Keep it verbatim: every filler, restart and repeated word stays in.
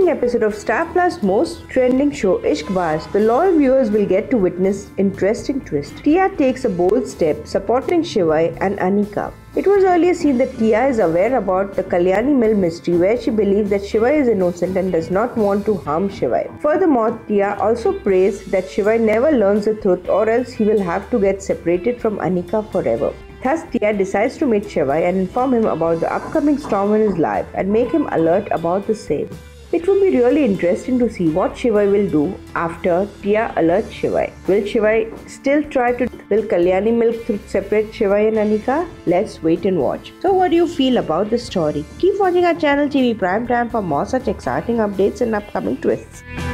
upcoming episode of Star Plus most trending show Ishqbaaz, the loyal viewers will get to witness interesting twist. Tia takes a bold step supporting Shivai and Anika. It was earlier seen that Tia is aware about the Kalyani Mill mystery, where she believes that Shivai is innocent and does not want to harm Shivai. Furthermore, Tia also prays that Shivai never learns the truth, or else he will have to get separated from Anika forever. Thus, Tia decides to meet Shivai and inform him about the upcoming storm in his life and make him alert about the same. It would be really interesting to see what Shivai will do after Tia alerts Shivai. Will Shivai still try to will Kalyani Milk truth separate Shivai and Anika? Let's wait and watch. So what do you feel about this story? Keep watching our channel T V Prime Time for more such exciting updates and upcoming twists.